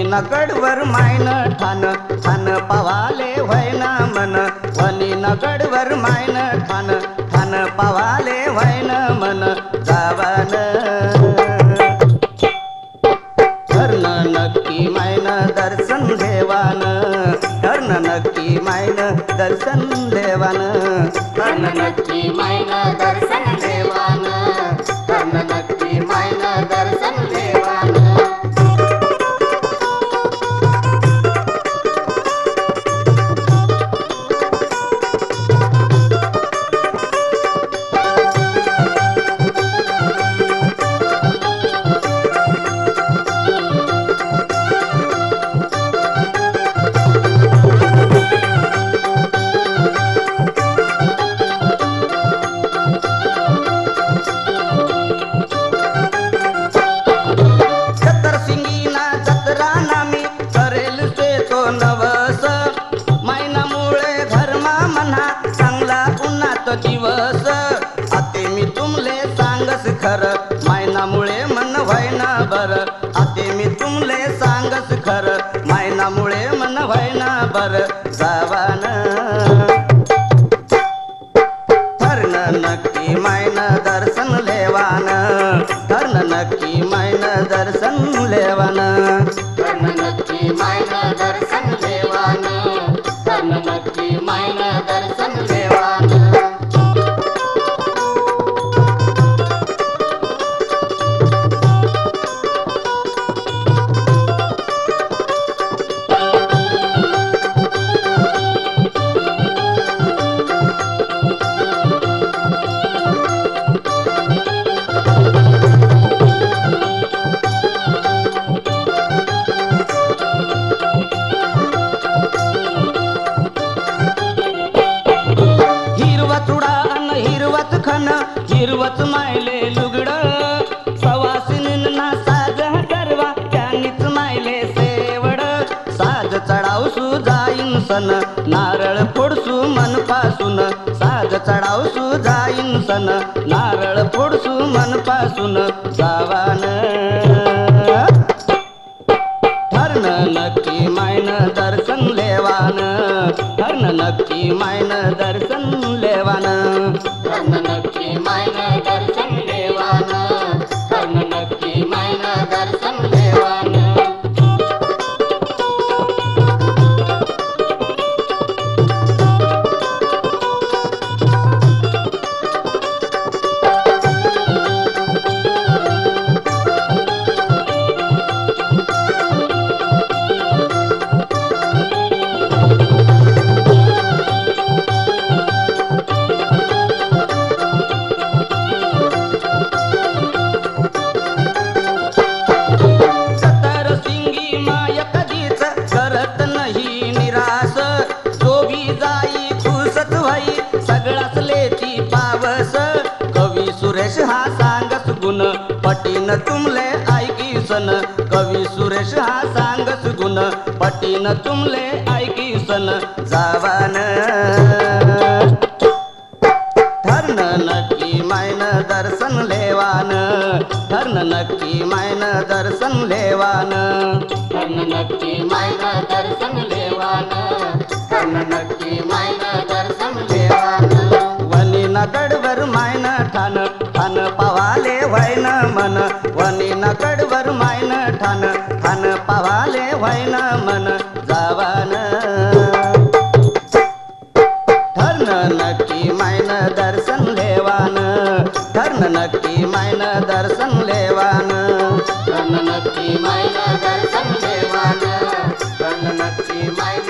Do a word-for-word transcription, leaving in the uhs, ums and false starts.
नगडवर मायन ठाण ठाण पावाले व्हायना मन वनी नगडवर मायन ठाण ठाण पावाले व्हायन मन जावान धरण नक्की मायन दर्शन देवान धरण नक्की मायन दर्शन देवान धरण नक्की मायन दर्शन देवान धरण नक्की मायन दर्शन देवान दिवस आते मी तुमले सांगस खर मायनामुळे मन व्हायना बर आते मी तुमले सांगस खर मायनामुळे मन व्हायना बर जावान धरण नक्की मायन दर्शन लेवान धरण नक्की मायन दर्शन लेवान धरण नक्की मायन दर्शन लेवान धरण नक्की मायन दर्शन लेवान हिरवत मायले लुगड सवासिनींना साज करवा त्यांनीच मायले सेवड साज चढावसू जाईन सन नारळ फोडसू मनपासून साज चढावसू जाईन सन नारळ फोडसू मनपासून जावान धरण नक्की मायन दर्शन लेवान धरण नक्की मायन दर्शन लेवान धरण नक्की मायन दर्शन लेवान धरण नक्की मायन दर्शन लेवान हा सांगस गुण पटीन तुमले ऐकी सन कवी सुरेश हा सांगस गुण पटीन तुमले ऐकी सन जावान धरण नक्की मायन दर्शन लेवान धरण नक्की मायन दर्शन लेवान धरण नक्की मायन दर्शन लेवान धरण नक्की मायन दर्शन लेवान वनी नगडवर मायन ठाण ठाण पावाले व्हायन मन वनी नगडवर मायन ठाण ठाण पावाले व्हायन मन जावान धरण नक्की मायन दर्शन लेवान धरण नक्की मायन दर्शन लेवान धरण नक्की मायन दर्शन लेवान धरण नक्की मायन